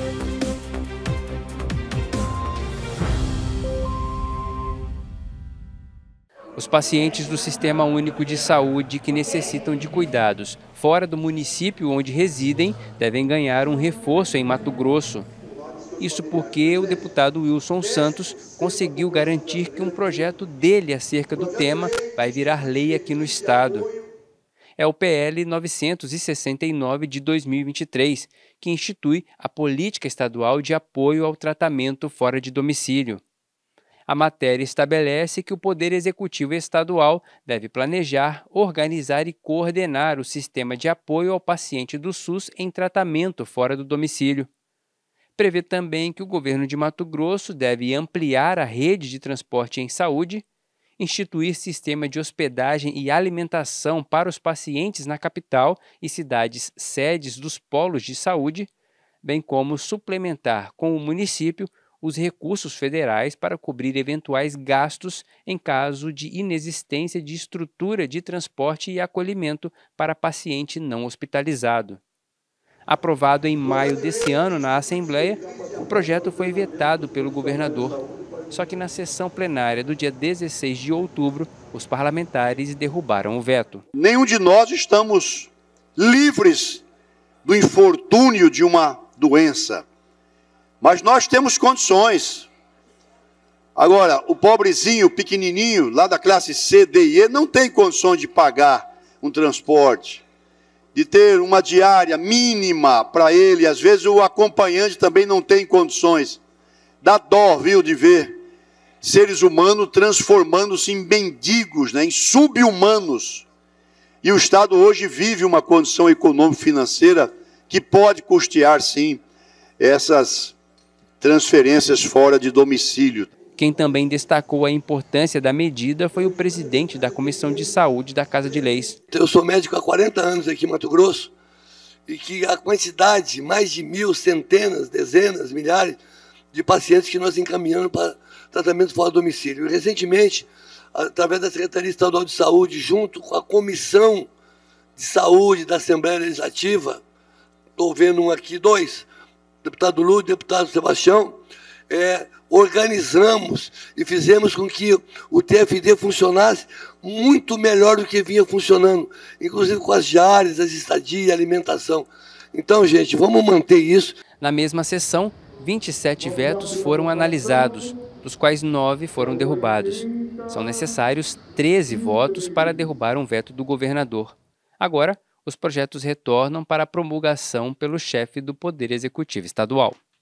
Os pacientes do Sistema Único de Saúde que necessitam de cuidados fora do município onde residem devem ganhar um reforço em Mato Grosso. Isso porque o deputado Wilson Santos conseguiu garantir que um projeto dele acerca do tema vai virar lei aqui no estado. É o PL 969 de 2023, que institui a Política Estadual de Apoio ao Tratamento Fora de Domicílio. A matéria estabelece que o Poder Executivo Estadual deve planejar, organizar e coordenar o sistema de apoio ao paciente do SUS em tratamento fora do domicílio. Prevê também que o governo de Mato Grosso deve ampliar a rede de transporte em saúde, instituir sistema de hospedagem e alimentação para os pacientes na capital e cidades sedes dos polos de saúde, bem como suplementar com o município os recursos federais para cobrir eventuais gastos em caso de inexistência de estrutura de transporte e acolhimento para paciente não hospitalizado. Aprovado em maio desse ano na Assembleia, o projeto foi vetado pelo governador. Só que na sessão plenária do dia 16 de outubro, os parlamentares derrubaram o veto. Nenhum de nós estamos livres do infortúnio de uma doença. Mas nós temos condições. Agora, o pobrezinho, pequenininho, lá da classe C, D e E, não tem condições de pagar um transporte, de ter uma diária mínima para ele. Às vezes o acompanhante também não tem condições. Dá dó, viu, de ver seres humanos transformando-se em mendigos, né, em sub-humanos. E o Estado hoje vive uma condição econômico-financeira que pode custear, sim, essas transferências fora de domicílio. Quem também destacou a importância da medida foi o presidente da Comissão de Saúde da Casa de Leis. Eu sou médico há 40 anos aqui em Mato Grosso e que a quantidade, mais de 1.000, centenas, dezenas, milhares de pacientes que nós encaminhamos para tratamento fora do domicílio. E, recentemente, através da Secretaria Estadual de Saúde, junto com a Comissão de Saúde da Assembleia Legislativa, estou vendo aqui dois, deputado Lula e deputado Sebastião, organizamos e fizemos com que o TFD funcionasse muito melhor do que vinha funcionando, inclusive com as diárias, as estadias, a alimentação. Então, gente, vamos manter isso. Na mesma sessão, 27 vetos foram analisados, dos quais 9 foram derrubados. São necessários 13 votos para derrubar um veto do governador. Agora, os projetos retornam para a promulgação pelo chefe do Poder Executivo Estadual.